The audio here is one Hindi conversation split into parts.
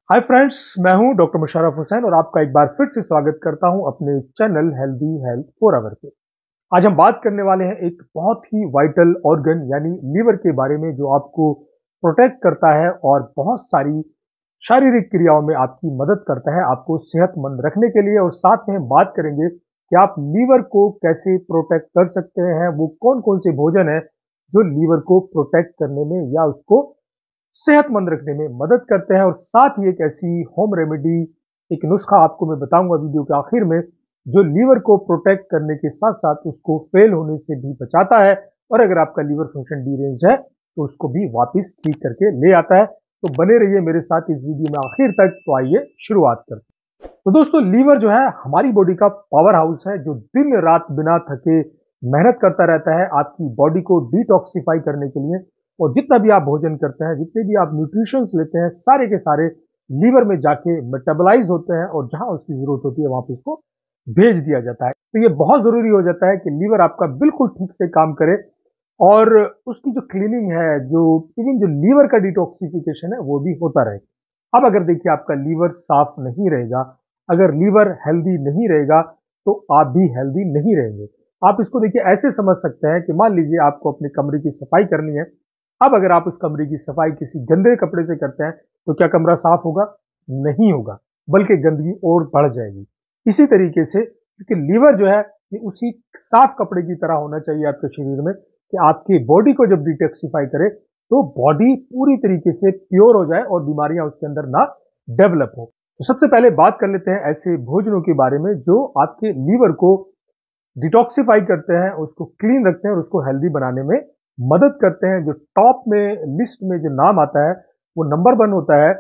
हाय फ्रेंड्स, मैं हूं डॉक्टर मुशर्रफ हुसैन और आपका एक बार फिर से स्वागत करता हूं अपने चैनल हेल्दी हेल्थ फॉरएवर पे। आज हम बात करने वाले हैं एक बहुत ही वाइटल ऑर्गन यानी लीवर के बारे में, जो आपको प्रोटेक्ट करता है और बहुत सारी शारीरिक क्रियाओं में आपकी मदद करता है आपको सेहतमंद रखने के लिए। और साथ में हम बात करेंगे कि आप लीवर को कैसे प्रोटेक्ट कर सकते हैं, वो कौन कौन से भोजन है जो लीवर को प्रोटेक्ट करने में या उसको सेहतमंद रखने में मदद करते हैं। और साथ ही एक ऐसी होम रेमेडी, एक नुस्खा आपको मैं बताऊंगा वीडियो के आखिर में, जो लीवर को प्रोटेक्ट करने के साथ साथ उसको फेल होने से भी बचाता है, और अगर आपका लीवर फंक्शन डीरेंज है तो उसको भी वापस ठीक करके ले आता है। तो बने रहिए मेरे साथ इस वीडियो में आखिर तक। तो आइए शुरुआत करते हैं। तो दोस्तों, लीवर जो है हमारी बॉडी का पावर हाउस है, जो दिन रात बिना थके मेहनत करता रहता है आपकी बॉडी को डिटॉक्सिफाई करने के लिए। और जितना भी आप भोजन करते हैं, जितने भी आप न्यूट्रिशंस लेते हैं, सारे के सारे लीवर में जाके मेटाबोलाइज होते हैं और जहां उसकी जरूरत होती है वहां पे उसको भेज दिया जाता है। तो ये बहुत जरूरी हो जाता है कि लीवर आपका बिल्कुल ठीक से काम करे और उसकी जो क्लीनिंग है, जो इवन जो लीवर का डिटॉक्सिफिकेशन है, वो भी होता रहे। अब अगर देखिए आपका लीवर साफ नहीं रहेगा, अगर लीवर हेल्दी नहीं रहेगा, तो आप भी हेल्दी नहीं रहेंगे। आप इसको देखिए ऐसे समझ सकते हैं कि मान लीजिए आपको अपने कमरे की सफाई करनी है। अब अगर आप उस कमरे की सफाई किसी गंदे कपड़े से करते हैं, तो क्या कमरा साफ होगा? नहीं होगा, बल्कि गंदगी और बढ़ जाएगी। इसी तरीके से, क्योंकि लीवर जो है ये उसी साफ कपड़े की तरह होना चाहिए आपके शरीर में, कि आपकी बॉडी को जब डिटॉक्सिफाई करे तो बॉडी पूरी तरीके से प्योर हो जाए और बीमारियां उसके अंदर ना डेवलप हो। तो सबसे पहले बात कर लेते हैं ऐसे भोजनों के बारे में जो आपके लीवर को डिटॉक्सिफाई करते हैं, उसको क्लीन रखते हैं और उसको हेल्दी बनाने में मदद करते हैं। जो टॉप में लिस्ट में जो नाम आता है, वो नंबर 1 होता है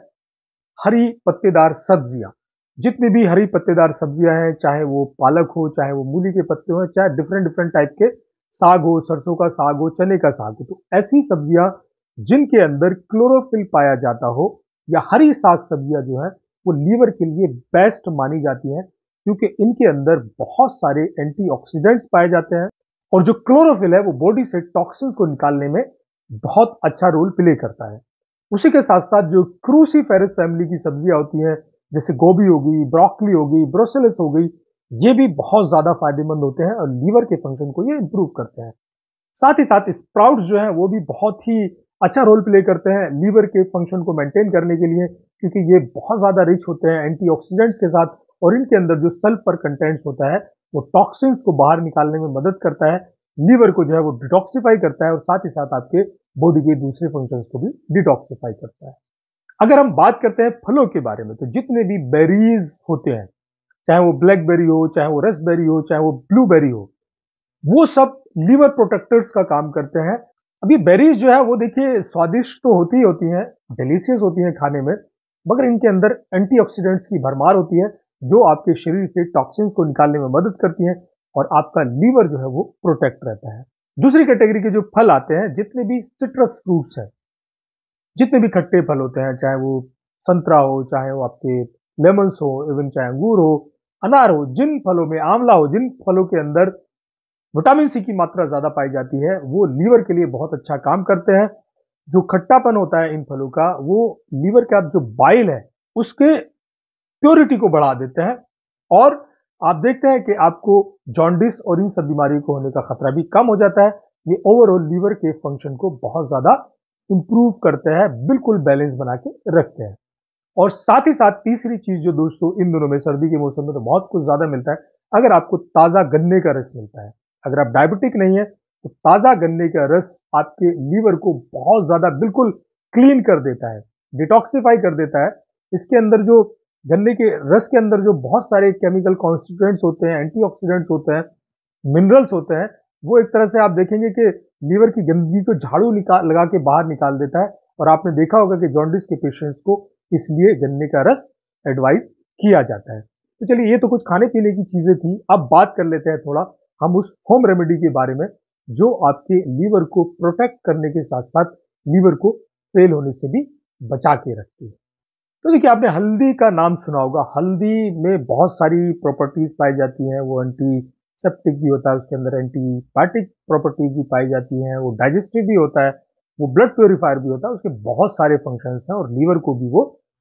हरी पत्तेदार सब्जियां। जितनी भी हरी पत्तेदार सब्जियां हैं, चाहे वो पालक हो, चाहे वो मूली के पत्ते हो, चाहे डिफरेंट डिफरेंट टाइप के साग हो, सरसों का साग हो, चने का साग हो, तो ऐसी सब्जियां जिनके अंदर क्लोरोफिल पाया जाता हो, या हरी साग सब्जियां जो है, वो लीवर के लिए बेस्ट मानी जाती हैं, क्योंकि इनके अंदर बहुत सारे एंटीऑक्सीडेंट्स पाए जाते हैं। और जो क्लोरोफिल है वो बॉडी से टॉक्सिन को निकालने में बहुत अच्छा रोल प्ले करता है। उसी के साथ साथ जो क्रूसीफेरस फैमिली की सब्जियां होती हैं, जैसे गोभी हो गई, ब्रोकली हो गई, ब्रोसेलस हो गई, ये भी बहुत ज्यादा फायदेमंद होते हैं और लीवर के फंक्शन को ये इंप्रूव करते हैं। साथ ही साथ स्प्राउट्स जो हैं वो भी बहुत ही अच्छा रोल प्ले करते हैं लीवर के फंक्शन को मेंटेन करने के लिए, क्योंकि ये बहुत ज्यादा रिच होते हैं एंटीऑक्सीडेंट्स के साथ। और इनके अंदर जो सल्फर कंटेंट्स होता है, वो टॉक्सिन्स को बाहर निकालने में मदद करता है, लीवर को जो है वो डिटॉक्सिफाई करता है और साथ ही साथ आपके बॉडी के दूसरे फंक्शंस को भी डिटॉक्सिफाई करता है। अगर हम बात करते हैं फलों के बारे में, तो जितने भी बेरीज होते हैं, चाहे वो ब्लैकबेरी हो, चाहे वो रसबेरी हो, चाहे वो ब्लूबेरी हो, वो सब लीवर प्रोटेक्टर्स का काम करते हैं। अभी बेरीज जो है वो देखिए स्वादिष्ट तो होती ही होती हैं, डिलीशियस होती हैं खाने में, मगर इनके अंदर एंटीऑक्सीडेंट्स की भरमार होती है, जो आपके शरीर से टॉक्सिन्स को निकालने में मदद करती हैं और आपका लीवर जो है वो प्रोटेक्ट रहता है। दूसरी कैटेगरी के जो फल आते हैं, जितने भी सिट्रस फ्रूट्स हैं, जितने भी खट्टे फल होते हैं, चाहे वो संतरा हो, चाहे वो आपके लेमन्स हो, इवन चाहे अंगूर हो, अनार हो, जिन फलों में आंवला हो, जिन फलों के अंदर विटामिन सी की मात्रा ज्यादा पाई जाती है, वो लीवर के लिए बहुत अच्छा काम करते हैं। जो खट्टापन होता है इन फलों का, वो लीवर का जो बाइल है उसके प्योरिटी को बढ़ा देते हैं, और आप देखते हैं कि आपको जॉन्डिस और इन सब बीमारियों को होने का खतरा भी कम हो जाता है। ये ओवरऑल लीवर के फंक्शन को बहुत ज्यादा इंप्रूव करते हैं, बिल्कुल बैलेंस बना के रखते हैं। और साथ ही साथ तीसरी चीज जो दोस्तों इन दिनों में सर्दी के मौसम में तो बहुत कुछ ज्यादा मिलता है, अगर आपको ताजा गन्ने का रस मिलता है। अगर आप डायबिटिक नहीं है, तो ताजा गन्ने का रस आपके लीवर को बहुत ज्यादा बिल्कुल क्लीन कर देता है, डिटॉक्सिफाई कर देता है। इसके अंदर जो गन्ने के रस के अंदर जो बहुत सारे केमिकल कॉन्स्टिट्यूएंट्स होते हैं, एंटीऑक्सीडेंट्स होते हैं, मिनरल्स होते हैं, वो एक तरह से आप देखेंगे कि लीवर की गंदगी को झाड़ू निकाल लगा के बाहर निकाल देता है। और आपने देखा होगा कि जॉन्डिस के पेशेंट्स को इसलिए गन्ने का रस एडवाइस किया जाता है। तो चलिए, ये तो कुछ खाने पीने की चीजें थी। अब बात कर लेते हैं थोड़ा हम उस होम रेमेडी के बारे में, जो आपके लीवर को प्रोटेक्ट करने के साथ साथ लीवर को फेल होने से भी बचा के रखती है। तो देखिए, आपने हल्दी का नाम सुना होगा। हल्दी में बहुत सारी प्रॉपर्टीज पाई जाती हैं। वो एंटीसेप्टिक भी होता है, उसके अंदर एंटीबायोटिक प्रॉपर्टीज भी पाई जाती हैं, वो डाइजेस्टिव भी होता है, वो ब्लड प्योरीफायर भी होता है, उसके बहुत सारे फंक्शंस हैं और लीवर को भी वो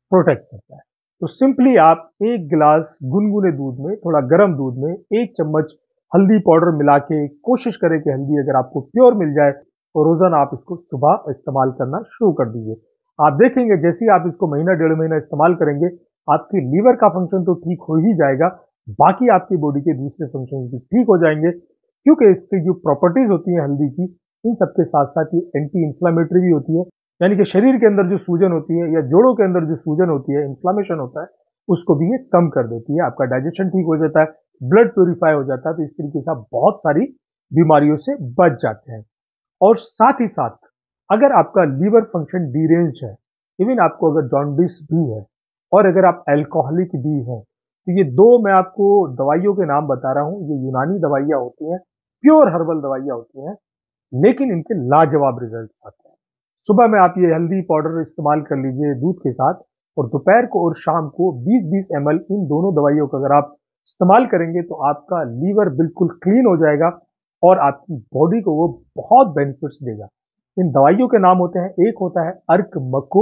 प्रोटेक्ट करता है। तो सिंपली आप एक गिलास गुनगुने दूध में, थोड़ा गर्म दूध में 1 चम्मच हल्दी पाउडर मिला के कोशिश करें कि हल्दी अगर आपको प्योर मिल जाए तो रोजाना आप इसको सुबह इस्तेमाल करना शुरू कर दीजिए। आप देखेंगे जैसे ही आप इसको महीना 1.5 महीना इस्तेमाल करेंगे, आपकी लीवर का फंक्शन तो ठीक हो ही जाएगा, बाकी आपकी बॉडी के दूसरे फंक्शन भी ठीक हो जाएंगे, क्योंकि इसकी जो प्रॉपर्टीज होती हैं हल्दी की, इन सबके साथ साथ ये एंटी इंफ्लेमेटरी भी होती है, यानी कि शरीर के अंदर जो सूजन होती है या जोड़ों के अंदर जो सूजन होती है, इन्फ्लामेशन होता है, उसको भी ये कम कर देती है। आपका डाइजेशन ठीक हो जाता है, ब्लड प्योरीफाई हो जाता है, तो इस तरीके से आप बहुत सारी बीमारियों से बच जाते हैं। और साथ ही साथ अगर आपका लीवर फंक्शन डीरेंज है, इवन आपको अगर जॉन्डिस भी है और अगर आप अल्कोहलिक भी हैं, तो ये दो मैं आपको दवाइयों के नाम बता रहा हूं, ये यूनानी दवाइयां होती हैं, प्योर हर्बल दवाइयां होती हैं, लेकिन इनके लाजवाब रिजल्ट्स आते हैं। सुबह में आप ये हल्दी पाउडर इस्तेमाल कर लीजिए दूध के साथ, और दोपहर को और शाम को 20-20 ml इन दोनों दवाइयों का अगर आप इस्तेमाल करेंगे तो आपका लीवर बिल्कुल क्लीन हो जाएगा और आपकी बॉडी को वो बहुत बेनिफिट्स देगा। इन दवाइयों के नाम होते हैं, एक होता है अर्क मको,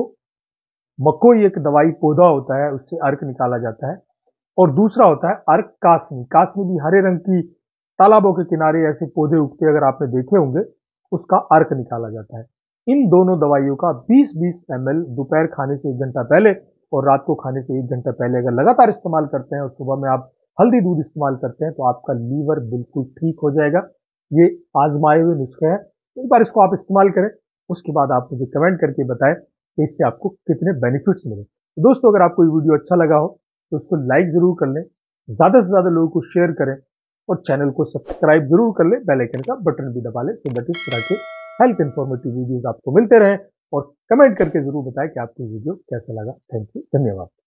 मकोई एक दवाई पौधा होता है, उससे अर्क निकाला जाता है। और दूसरा होता है अर्क कासनी, कासनी भी हरे रंग की तालाबों के किनारे ऐसे पौधे उगते अगर आपने देखे होंगे, उसका अर्क निकाला जाता है। इन दोनों दवाइयों का 20-20 ml दोपहर खाने से 1 घंटा पहले और रात को खाने से 1 घंटा पहले अगर लगातार इस्तेमाल करते हैं और सुबह में आप हल्दी दूध इस्तेमाल करते हैं, तो आपका लीवर बिल्कुल ठीक हो जाएगा। ये आजमाए हुए नुस्खे हैं, एक बार इसको आप इस्तेमाल करें, उसके बाद आप मुझे कमेंट करके बताएं कि इससे आपको कितने बेनिफिट्स मिले। तो दोस्तों, अगर आपको ये वीडियो अच्छा लगा हो तो उसको लाइक जरूर कर लें, ज्यादा से ज्यादा लोगों को शेयर करें और चैनल को सब्सक्राइब जरूर कर लें, बेल आइकन का बटन भी दबा लें, सो दैट इस तरह के हेल्थ इंफॉर्मेटिव वीडियोस आपको मिलते रहें। और कमेंट करके जरूर बताएं कि आपको वीडियो कैसा लगा। थैंक यू, धन्यवाद।